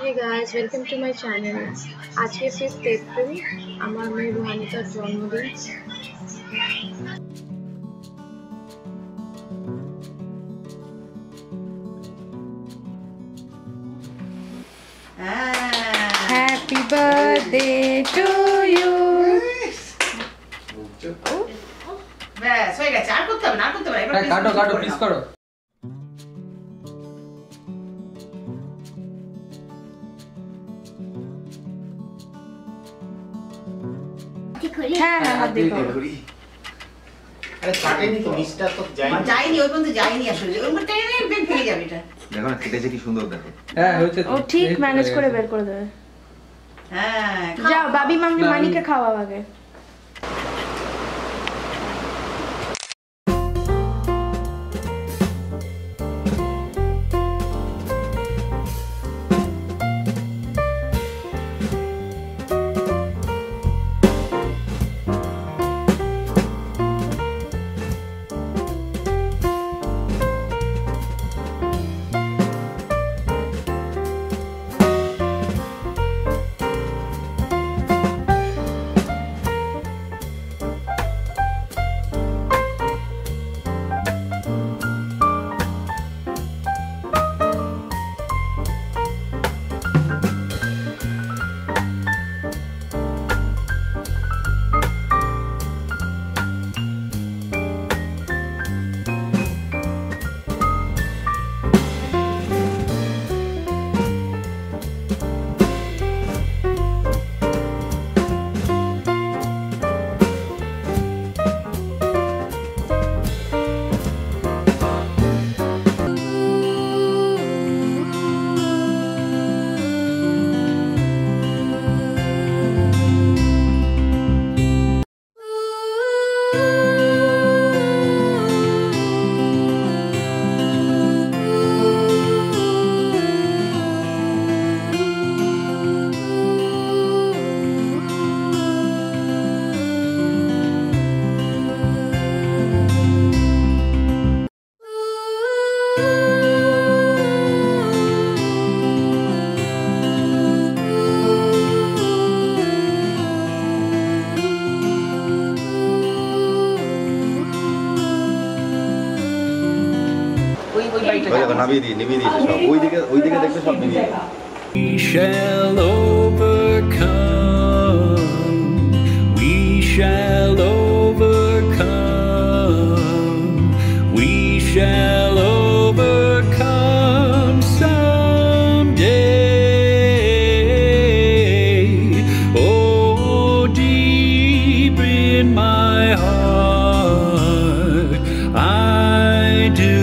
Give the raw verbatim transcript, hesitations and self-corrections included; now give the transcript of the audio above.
Hey guys, welcome to my channel. आज के fifth April আমার মেয়ে রুহানিতার জন্মদিন। Happy birthday to you. बस हो गया, चार করতে হবে না করতে হবে এবার কাটো কাটো প্লিজ করো। হ্যাঁ হ্যাঁ হাত দিয়ে করো। আরে কাটেনি তো মিষ্টিটা তো যায়নি যায়নি ওই পর্যন্ত যায়নি আসলে ওই মধ্যে টেনে বের হয়ে যাবে এটা। দেখো না কেটেছে কি সুন্দর দেখো। হ্যাঁ হয়েছে ও ঠিক ম্যানেজ করে বের করে দেবে। হ্যাঁ যাও বাবি মাম্মি মানিকে খাওয়াও আগে। নামিয়ে দিয়ে নিভিয়ে দিয়েছে সব ওইদিকে ওইদিকে দেখতে সব নিভিয়ে We shall overcome, we shall overcome, we shall overcome someday. Oh, deep in my heart, I do